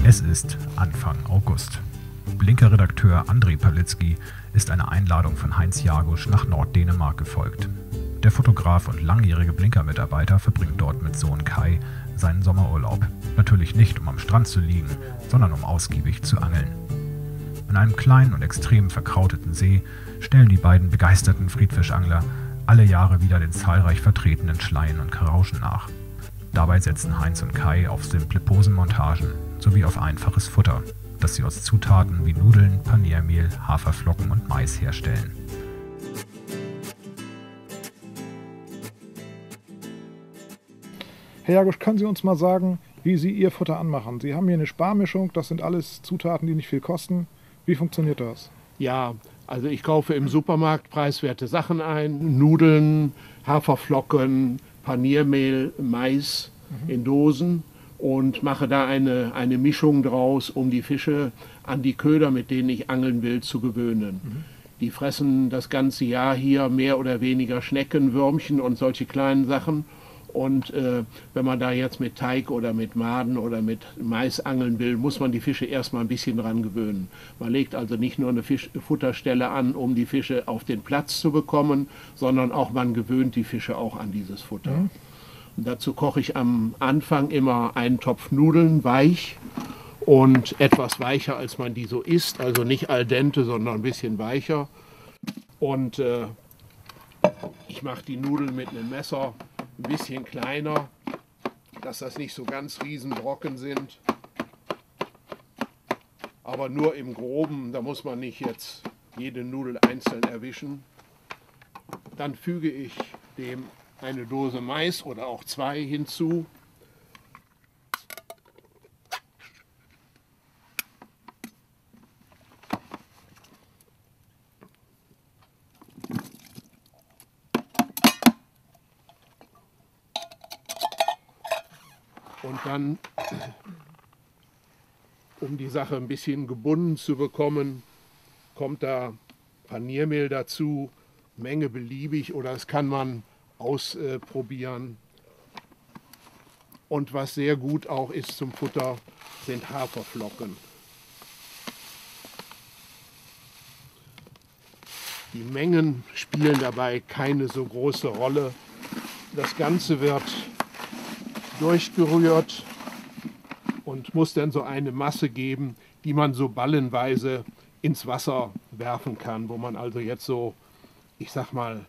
Es ist Anfang August. Blinker-Redakteur André Pawlitzki ist einer Einladung von Heinz Jagusch nach Norddänemark gefolgt. Der Fotograf und langjährige Blinker-Mitarbeiter verbringt dort mit Sohn Kai seinen Sommerurlaub. Natürlich nicht, um am Strand zu liegen, sondern um ausgiebig zu angeln. An einem kleinen und extrem verkrauteten See stellen die beiden begeisterten Friedfischangler alle Jahre wieder den zahlreich vertretenen Schleien und Karauschen nach. Dabei setzen Heinz und Kai auf simple Posenmontagen sowie auf einfaches Futter, das sie aus Zutaten wie Nudeln, Paniermehl, Haferflocken und Mais herstellen. Herr Jagusch, können Sie uns mal sagen, wie Sie Ihr Futter anmachen? Sie haben hier eine Sparmischung, das sind alles Zutaten, die nicht viel kosten. Wie funktioniert das? Ja, also ich kaufe im Supermarkt preiswerte Sachen ein. Nudeln, Haferflocken, Paniermehl, Mais in Dosen und mache da eine Mischung draus, um die Fische an die Köder, mit denen ich angeln will, zu gewöhnen. Die fressen das ganze Jahr hier mehr oder weniger Schnecken, Würmchen und solche kleinen Sachen. Und wenn man da jetzt mit Teig oder mit Maden oder mit Mais angeln will, muss man die Fische erstmal ein bisschen dran gewöhnen. Man legt also nicht nur eine Futterstelle an, um die Fische auf den Platz zu bekommen, sondern auch man gewöhnt die Fische auch an dieses Futter. Und dazu koche ich am Anfang immer einen Topf Nudeln weich und etwas weicher, als man die so isst. Also nicht al dente, sondern ein bisschen weicher. Und ich mache die Nudeln mit einem Messer ein bisschen kleiner, dass das nicht so ganz Riesenbrocken sind. Aber nur im Groben, da muss man nicht jetzt jede Nudel einzeln erwischen. Dann füge ich dem eine Dose Mais oder auch zwei hinzu. Und dann, um die Sache ein bisschen gebunden zu bekommen, kommt da Paniermehl dazu, Menge beliebig oder das kann man ausprobieren. Und was sehr gut auch ist zum Futter, sind Haferflocken. Die Mengen spielen dabei keine so große Rolle. Das Ganze wird durchgerührt und muss dann so eine Masse geben, die man so ballenweise ins Wasser werfen kann, wo man also jetzt so, ich sag mal,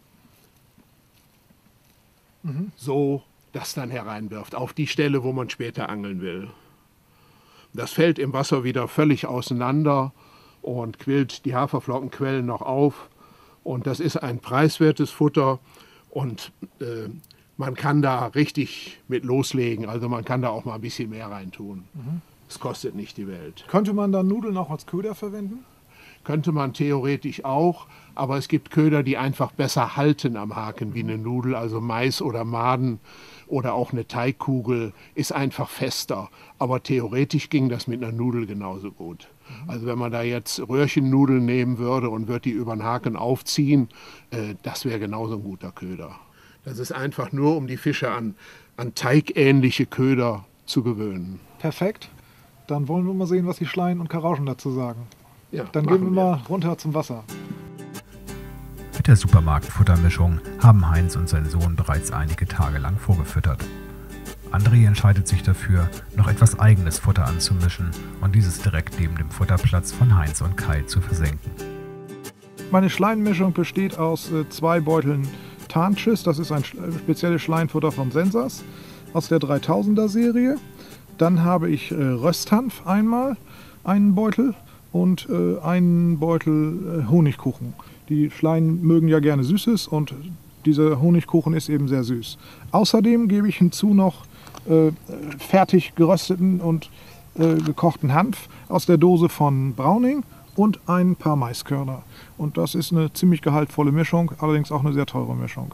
so das dann hereinwirft, auf die Stelle, wo man später angeln will. Das fällt im Wasser wieder völlig auseinander und quillt, die Haferflocken quellen noch auf und das ist ein preiswertes Futter und man kann da richtig mit loslegen, also man kann da auch mal ein bisschen mehr reintun. Es kostet nicht die Welt. Könnte man dann Nudeln auch als Köder verwenden? Könnte man theoretisch auch, aber es gibt Köder, die einfach besser halten am Haken wie eine Nudel, also Mais oder Maden oder auch eine Teigkugel ist einfach fester. Aber theoretisch ging das mit einer Nudel genauso gut. Also wenn man da jetzt Röhrchennudeln nehmen würde und würde die über den Haken aufziehen, das wäre genauso ein guter Köder. Das ist einfach nur, um die Fische an teigähnliche Köder zu gewöhnen. Perfekt. Dann wollen wir mal sehen, was die Schleien und Karauschen dazu sagen. Ja, Dann gehen wir mal runter zum Wasser. Mit der Supermarktfuttermischung haben Heinz und sein Sohn bereits einige Tage lang vorgefüttert. André entscheidet sich dafür, noch etwas eigenes Futter anzumischen und dieses direkt neben dem Futterplatz von Heinz und Kai zu versenken. Meine Schleienmischung besteht aus 2 Beuteln Tarnschiss, das ist ein spezielles Schleienfutter von Sensas aus der 3000er Serie. Dann habe ich Rösthanf einmal, einen Beutel und einen Beutel Honigkuchen. Die Schleien mögen ja gerne Süßes und dieser Honigkuchen ist eben sehr süß. Außerdem gebe ich hinzu noch fertig gerösteten und gekochten Hanf aus der Dose von Brauning und ein paar Maiskörner. Und das ist eine ziemlich gehaltvolle Mischung, allerdings auch eine sehr teure Mischung.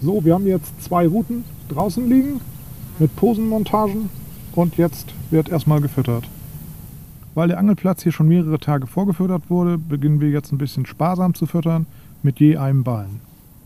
So, wir haben jetzt 2 Routen draußen liegen mit Posenmontagen und jetzt wird erstmal gefüttert. Weil der Angelplatz hier schon mehrere Tage vorgefüttert wurde, beginnen wir jetzt ein bisschen sparsam zu füttern mit je einem Ballen.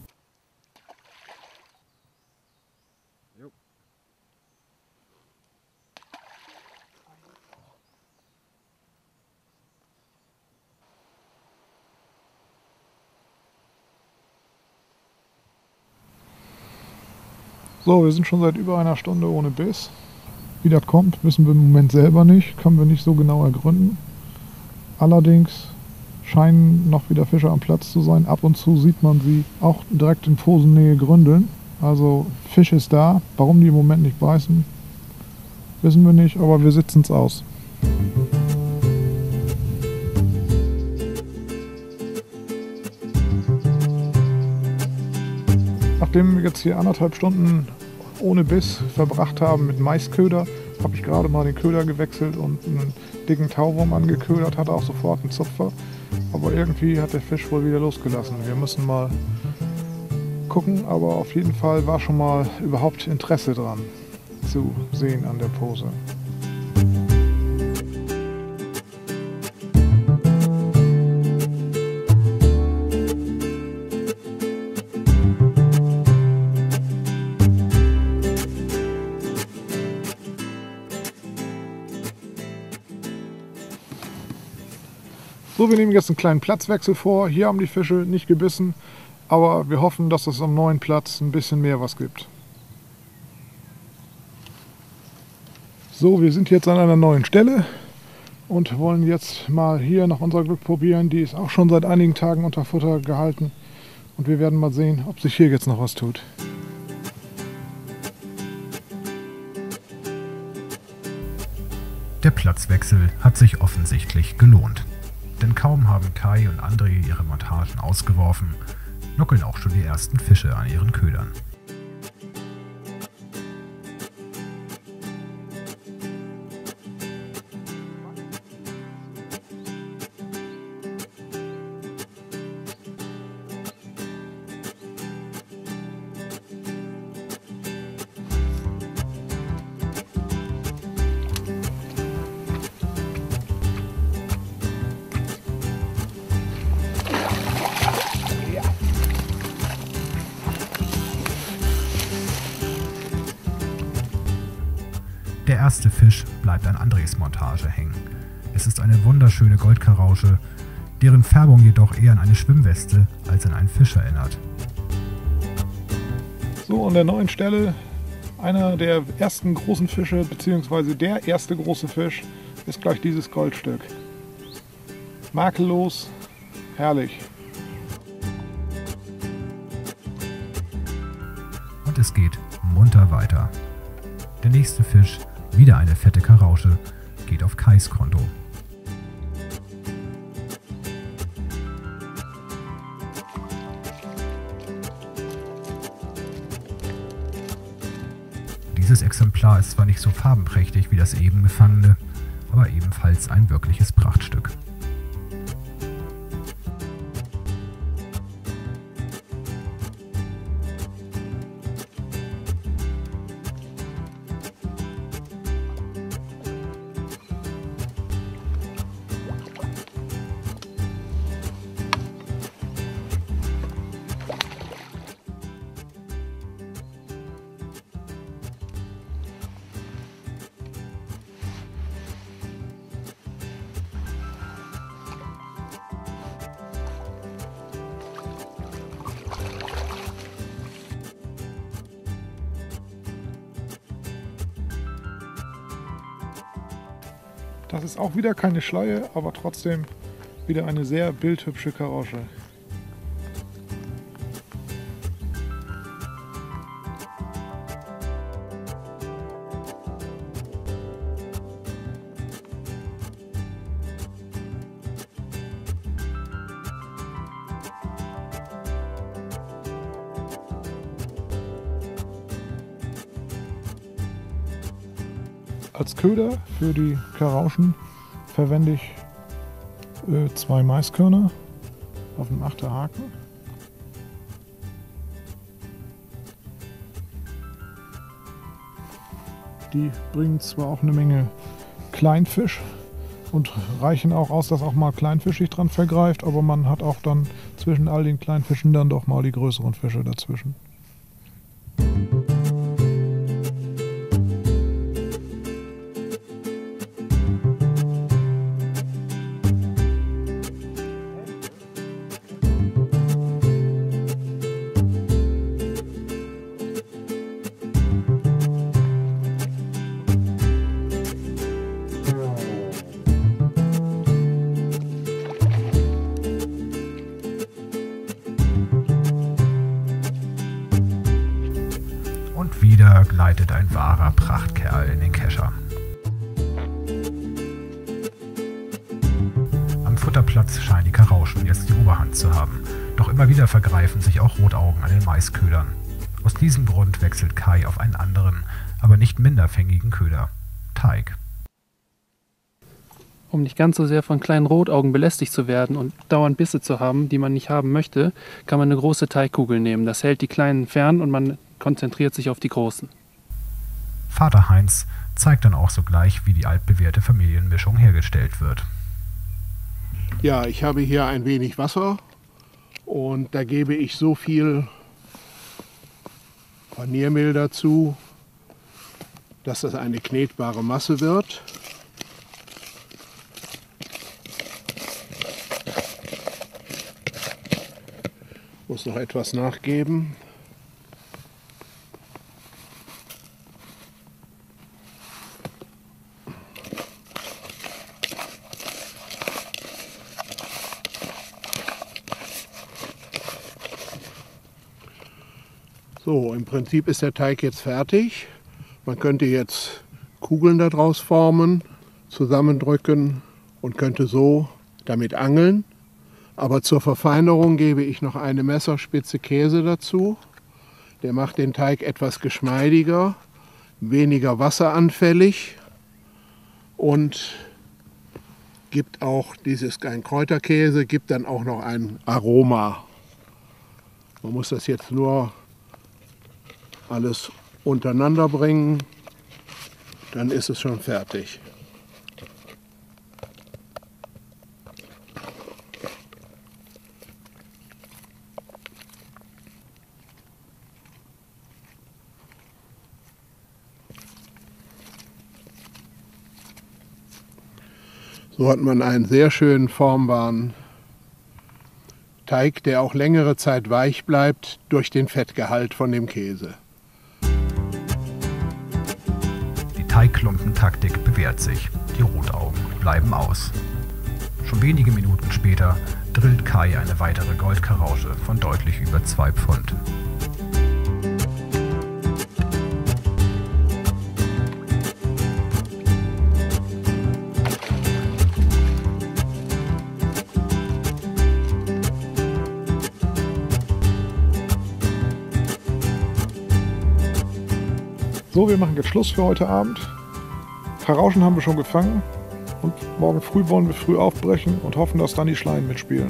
So, wir sind schon seit über einer Stunde ohne Biss. Wie das kommt, wissen wir im Moment selber nicht, können wir nicht so genau ergründen. Allerdings scheinen noch wieder Fische am Platz zu sein. Ab und zu sieht man sie auch direkt in Posennähe gründeln. Also Fisch ist da. Warum die im Moment nicht beißen, wissen wir nicht, aber wir sitzen es aus. Nachdem wir jetzt hier 1,5 Stunden ohne Biss verbracht haben mit Maisköder, habe ich gerade mal den Köder gewechselt und einen dicken Tauwurm angeködert, hatte auch sofort einen Zupfer. Aber irgendwie hat der Fisch wohl wieder losgelassen. Wir müssen mal gucken, aber auf jeden Fall war schon mal überhaupt Interesse dran zu sehen an der Pose. So, wir nehmen jetzt einen kleinen Platzwechsel vor. Hier haben die Fische nicht gebissen, aber wir hoffen, dass es am neuen Platz ein bisschen mehr was gibt. So, wir sind jetzt an einer neuen Stelle und wollen jetzt mal hier nach unser Glück probieren. Die ist auch schon seit einigen Tagen unter Futter gehalten und wir werden mal sehen, ob sich hier jetzt noch was tut. Der Platzwechsel hat sich offensichtlich gelohnt. Denn kaum haben Kai und André ihre Montagen ausgeworfen, nuckeln auch schon die ersten Fische an ihren Ködern. Der erste Fisch bleibt an Andres Montage hängen. Es ist eine wunderschöne Goldkarausche, deren Färbung jedoch eher an eine Schwimmweste als an einen Fisch erinnert. So, an der neuen Stelle einer der ersten großen Fische, beziehungsweise der erste große Fisch, ist gleich dieses Goldstück. Makellos, herrlich. Und es geht munter weiter. Der nächste Fisch, wieder eine fette Karausche, geht auf Kais Konto. Dieses Exemplar ist zwar nicht so farbenprächtig wie das eben gefangene, aber ebenfalls ein wirkliches Prachtstück. Das ist auch wieder keine Schleie, aber trotzdem wieder eine sehr bildhübsche Karausche. Als Köder für die Karauschen verwende ich 2 Maiskörner auf dem 8er Haken. Die bringen zwar auch eine Menge Kleinfisch und reichen auch aus, dass auch mal Kleinfisch sich dran vergreift, aber man hat auch dann zwischen all den Kleinfischen dann doch mal die größeren Fische dazwischen. Und wieder gleitet ein wahrer Prachtkerl in den Kescher. Am Futterplatz scheinen die Karauschen jetzt die Oberhand zu haben. Doch immer wieder vergreifen sich auch Rotaugen an den Maisködern. Aus diesem Grund wechselt Kai auf einen anderen, aber nicht minder fängigen Köder: Teig. Um nicht ganz so sehr von kleinen Rotaugen belästigt zu werden und dauernd Bisse zu haben, die man nicht haben möchte, kann man eine große Teigkugel nehmen. Das hält die kleinen fern und man konzentriert sich auf die großen. Vater Heinz zeigt dann auch sogleich, wie die altbewährte Familienmischung hergestellt wird. Ja, ich habe hier ein wenig Wasser und da gebe ich so viel Paniermehl dazu, dass das eine knetbare Masse wird. Muss noch etwas nachgeben. So, im Prinzip ist der Teig jetzt fertig. Man könnte jetzt Kugeln daraus formen, zusammendrücken und könnte so damit angeln. Aber zur Verfeinerung gebe ich noch eine Messerspitze Käse dazu. Der macht den Teig etwas geschmeidiger, weniger wasseranfällig und gibt auch ein Kräuterkäse, gibt dann auch noch ein Aroma. Man muss das jetzt nur alles untereinander bringen, dann ist es schon fertig. So hat man einen sehr schönen formbaren Teig, der auch längere Zeit weich bleibt durch den Fettgehalt von dem Käse. Die Teigklumpentaktik bewährt sich. Die Rotaugen bleiben aus. Schon wenige Minuten später drillt Kai eine weitere Goldkarausche von deutlich über 2 Pfund. So, wir machen jetzt Schluss für heute Abend. Karauschen haben wir schon gefangen und morgen früh wollen wir früh aufbrechen und hoffen, dass dann die Schleien mitspielen.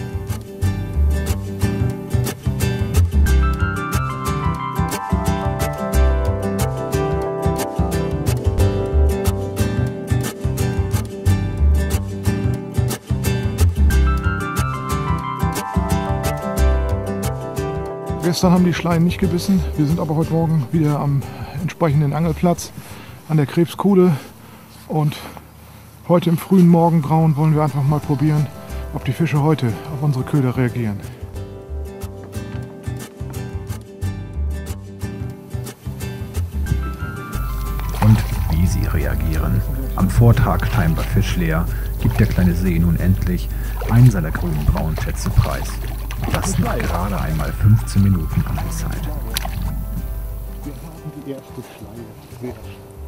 Gestern haben die Schleien nicht gebissen. Wir sind aber heute Morgen wieder am entsprechenden Angelplatz an der Krebskuhle und heute im frühen Morgengrauen wollen wir einfach mal probieren, ob die Fische heute auf unsere Köder reagieren. Und wie sie reagieren. Am Vortag scheinbar fischleer gibt der kleine See nun endlich einen seiner grünen braunen Schätze preis. Das nach gerade einmal 15 Minuten Angelzeit. Wir haben die erste Schleie. Sehr schön.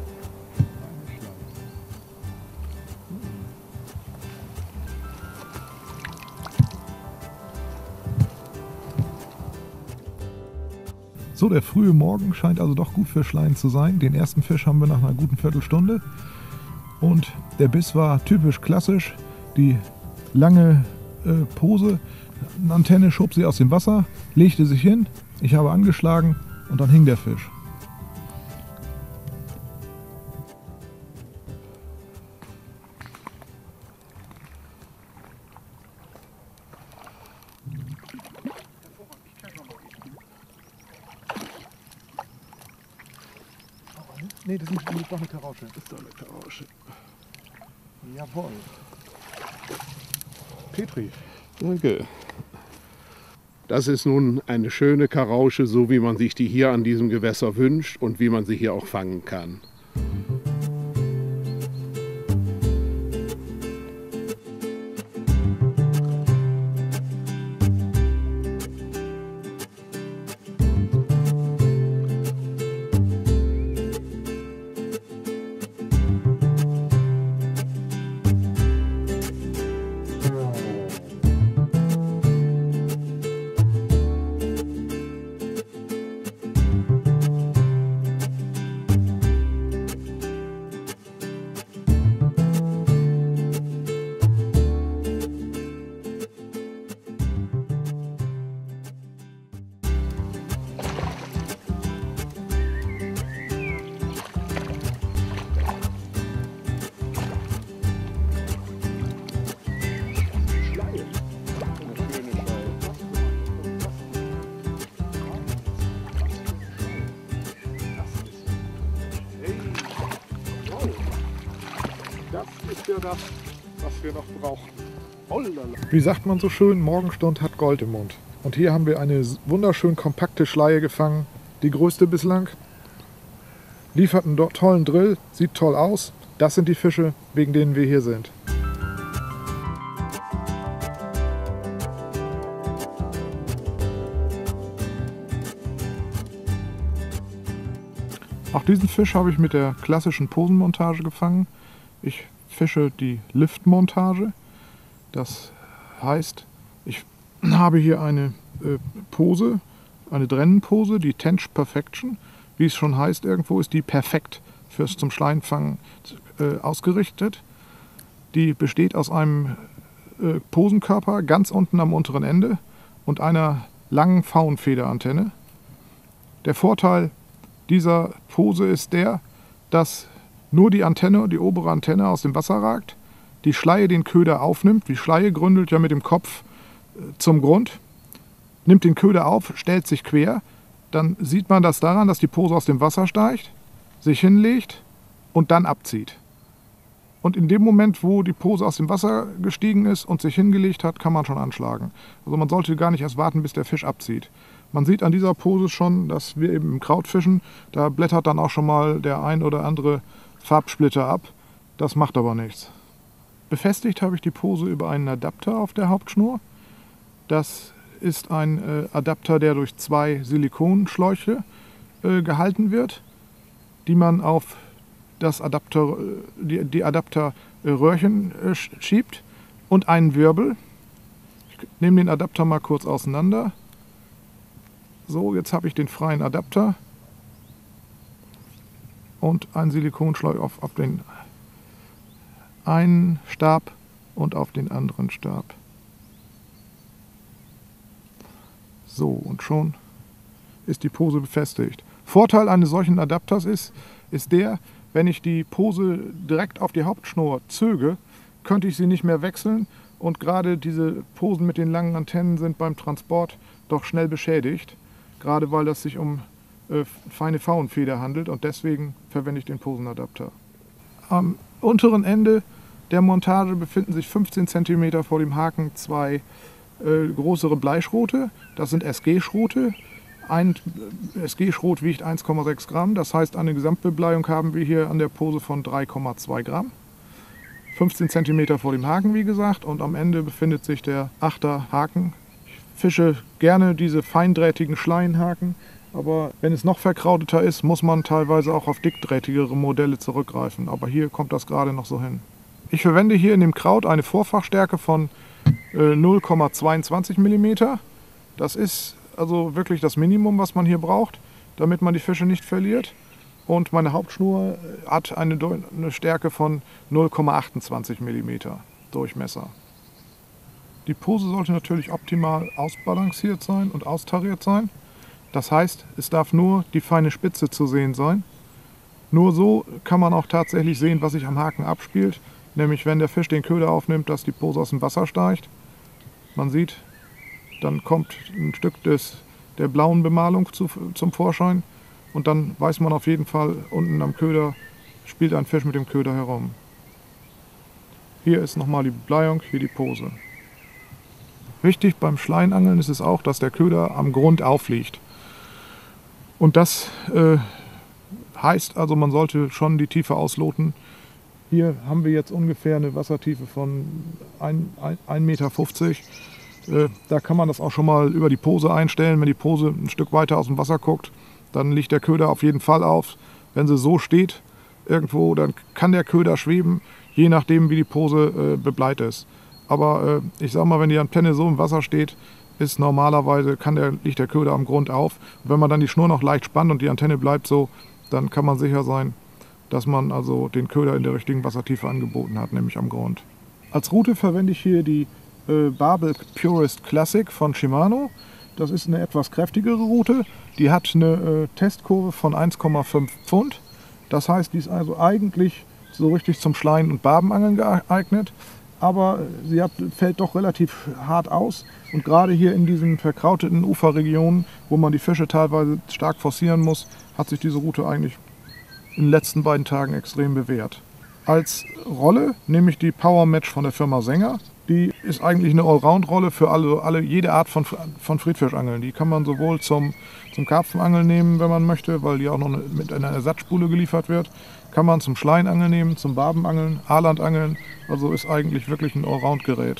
So, der frühe Morgen scheint also doch gut für Schleien zu sein. Den ersten Fisch haben wir nach einer guten Viertelstunde. Und der Biss war typisch klassisch. Die lange Pose, eine Antenne schob sie aus dem Wasser, legte sich hin. Ich habe angeschlagen und dann hing der Fisch. Nee, das ist doch eine Karausche. Das ist doch eine Karausche. Jawohl. Petri. Danke. Das ist nun eine schöne Karausche, so wie man sich die hier an diesem Gewässer wünscht und wie man sie hier auch fangen kann. Das ist ja das, was wir noch brauchen. Wie sagt man so schön, Morgenstund hat Gold im Mund. Und hier haben wir eine wunderschön kompakte Schleie gefangen, die größte bislang. Liefert einen tollen Drill, sieht toll aus. Das sind die Fische, wegen denen wir hier sind. Auch diesen Fisch habe ich mit der klassischen Posenmontage gefangen. Ich fische die Liftmontage. Das heißt, ich habe hier eine Pose, eine Drennenpose, die Tench Perfection. Wie es schon heißt, irgendwo ist die perfekt fürs zum Schleienfangen ausgerichtet. Die besteht aus einem Posenkörper ganz unten am unteren Ende und einer langen Pfauenfederantenne. Der Vorteil dieser Pose ist der, dass nur die Antenne, die obere Antenne aus dem Wasser ragt, die Schleie den Köder aufnimmt. Die Schleie gründelt ja mit dem Kopf zum Grund, nimmt den Köder auf, stellt sich quer. Dann sieht man das daran, dass die Pose aus dem Wasser steigt, sich hinlegt und dann abzieht. Und in dem Moment, wo die Pose aus dem Wasser gestiegen ist und sich hingelegt hat, kann man schon anschlagen. Also man sollte gar nicht erst warten, bis der Fisch abzieht. Man sieht an dieser Pose schon, dass wir eben im Kraut fischen. Da blättert dann auch schon mal der ein oder andere Farbsplitter ab. Das macht aber nichts. Befestigt habe ich die Pose über einen Adapter auf der Hauptschnur. Das ist ein Adapter, der durch 2 Silikonschläuche gehalten wird, die man auf das die Adapterröhrchen schiebt und einen Wirbel. Ich nehme den Adapter mal kurz auseinander. So, jetzt habe ich den freien Adapter und einen Silikonschlauch auf den einen Stab und auf den anderen Stab. So, und schon ist die Pose befestigt. Vorteil eines solchen Adapters ist der, wenn ich die Pose direkt auf die Hauptschnur zöge, könnte ich sie nicht mehr wechseln. Und gerade diese Posen mit den langen Antennen sind beim Transport doch schnell beschädigt. Gerade weil es sich um feine Pfauenfeder handelt und deswegen verwende ich den Posenadapter. Am unteren Ende der Montage befinden sich 15 cm vor dem Haken 2 größere Bleischrote. Das sind SG-Schrote. Ein SG-Schrot wiegt 1,6 Gramm. Das heißt, eine Gesamtbebleiung haben wir hier an der Pose von 3,2 Gramm. 15 cm vor dem Haken, wie gesagt. Und am Ende befindet sich der 8er Haken. Ich fische gerne diese feindrähtigen Schleienhaken. Aber wenn es noch verkrauteter ist, muss man teilweise auch auf dickdrähtigere Modelle zurückgreifen. Aber hier kommt das gerade noch so hin. Ich verwende hier in dem Kraut eine Vorfachstärke von 0,22 mm. Das ist also wirklich das Minimum, was man hier braucht, damit man die Fische nicht verliert. Und meine Hauptschnur hat eine Stärke von 0,28 mm Durchmesser. Die Pose sollte natürlich optimal ausbalanciert sein und austariert sein. Das heißt, es darf nur die feine Spitze zu sehen sein. Nur so kann man auch tatsächlich sehen, was sich am Haken abspielt. Nämlich wenn der Fisch den Köder aufnimmt, dass die Pose aus dem Wasser steigt. Man sieht, dann kommt ein Stück der blauen Bemalung zum Vorschein. und dann weiß man auf jeden Fall, unten am Köder spielt ein Fisch mit dem Köder herum. Hier ist nochmal die Bebleiung, hier die Pose. Wichtig beim Schleinangeln ist es auch, dass der Köder am Grund aufliegt. Und das heißt also, man sollte schon die Tiefe ausloten. Hier haben wir jetzt ungefähr eine Wassertiefe von 1,50 Meter. Da kann man das auch schon mal über die Pose einstellen. Wenn die Pose ein Stück weiter aus dem Wasser guckt, dann liegt der Köder auf jeden Fall auf. Wenn sie so steht irgendwo, dann kann der Köder schweben, je nachdem wie die Pose bebleit ist. Aber ich sag mal, wenn die Antenne so im Wasser steht, ist normalerweise liegt der Köder am Grund auf. Und wenn man dann die Schnur noch leicht spannt und die Antenne bleibt so, dann kann man sicher sein, dass man also den Köder in der richtigen Wassertiefe angeboten hat, nämlich am Grund. Als Route verwende ich hier die Barbel Purist Classic von Shimano. Das ist eine etwas kräftigere Route. Die hat eine Testkurve von 1,5 Pfund. Das heißt, die ist also eigentlich so richtig zum Schleien- und Barbenangeln geeignet. Aber sie fällt doch relativ hart aus. Und gerade hier in diesen verkrauteten Uferregionen, wo man die Fische teilweise stark forcieren muss, hat sich diese Route eigentlich in den letzten beiden Tagen extrem bewährt. Als Rolle nehme ich die Power Match von der Firma Sänger. Die ist eigentlich eine Allround-Rolle für jede Art von Friedfischangeln. Die kann man sowohl zum Karpfenangeln nehmen, wenn man möchte, weil die auch noch mit einer Ersatzspule geliefert wird. Kann man zum Schleinangeln nehmen, zum Barbenangeln, Aalandangeln. Also ist eigentlich wirklich ein Allround-Gerät.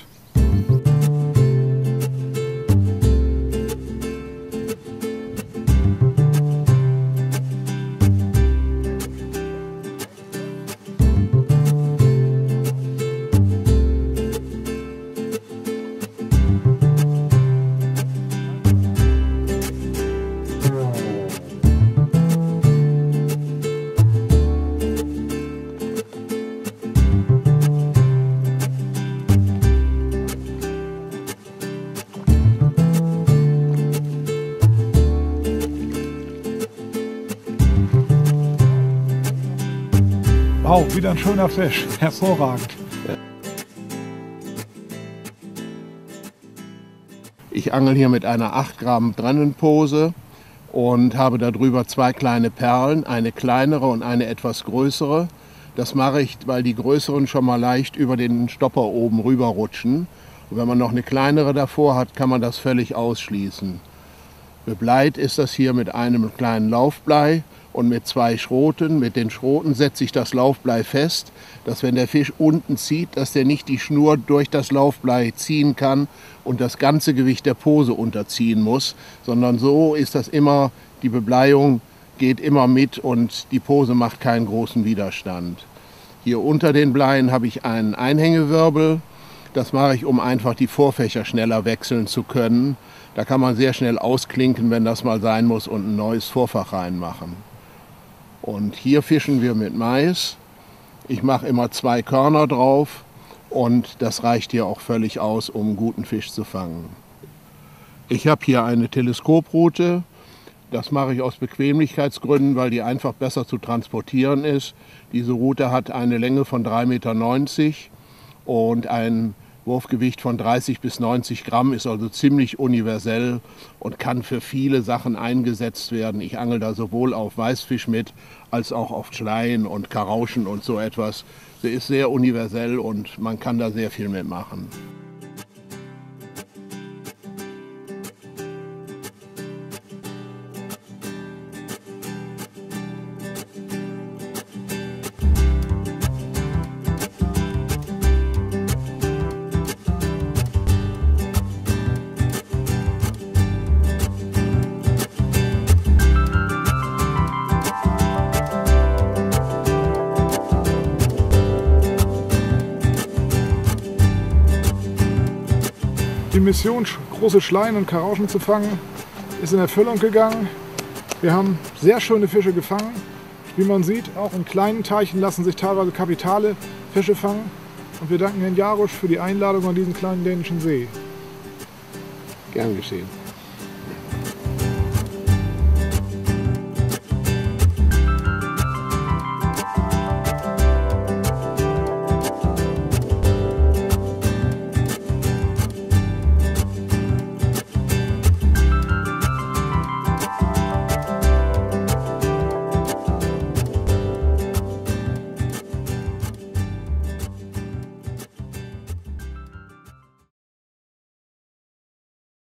Wow, wieder ein schöner Fisch. Hervorragend. Ich angel hier mit einer 8 Gramm Brennenpose und habe darüber 2 kleine Perlen, eine kleinere und eine etwas größere. Das mache ich, weil die größeren schon mal leicht über den Stopper oben rüber rutschen. Und wenn man noch eine kleinere davor hat, kann man das völlig ausschließen. Bebleit ist das hier mit einem kleinen Laufblei und mit 2 Schroten. Mit den Schroten setze ich das Laufblei fest, dass wenn der Fisch unten zieht, dass der nicht die Schnur durch das Laufblei ziehen kann und das ganze Gewicht der Pose unterziehen muss, sondern so ist das immer, die Bebleiung geht immer mit und die Pose macht keinen großen Widerstand. Hier unter den Bleien habe ich einen Einhängewirbel. Das mache ich, um einfach die Vorfächer schneller wechseln zu können. Da kann man sehr schnell ausklinken, wenn das mal sein muss, und ein neues Vorfach reinmachen. Und hier fischen wir mit Mais. Ich mache immer 2 Körner drauf und das reicht hier auch völlig aus, um guten Fisch zu fangen. Ich habe hier eine Teleskoproute. Das mache ich aus Bequemlichkeitsgründen, weil die einfach besser zu transportieren ist. Diese Route hat eine Länge von 3,90 Meter und ein Wurfgewicht von 30 bis 90 Gramm, ist also ziemlich universell und kann für viele Sachen eingesetzt werden. Ich angel da sowohl auf Weißfisch mit, als auch auf Schleien und Karauschen und so etwas. Sie ist sehr universell und man kann da sehr viel mitmachen. Die Mission, große Schleien und Karauschen zu fangen, ist in Erfüllung gegangen. Wir haben sehr schöne Fische gefangen. Wie man sieht, auch in kleinen Teichen lassen sich teilweise kapitale Fische fangen. Und wir danken Herrn Jarosch für die Einladung an diesen kleinen dänischen See. Gern geschehen.